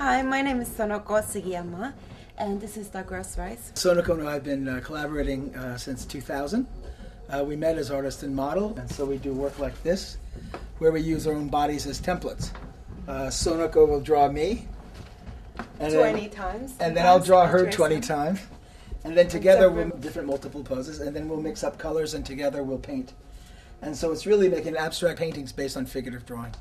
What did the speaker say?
Hi, my name is Sonoko Sugiyama, and this is Douglas Rice. Sonoko and I have been collaborating since 2000. We met as artist and model, and so we do work like this, where we use our own bodies as templates. Sonoko will draw me. And 20 times. And then I'll draw her 20 times. And then together we'll different multiple poses, and then we'll mix up colors, and together we'll paint. And so it's really making abstract paintings based on figurative drawing.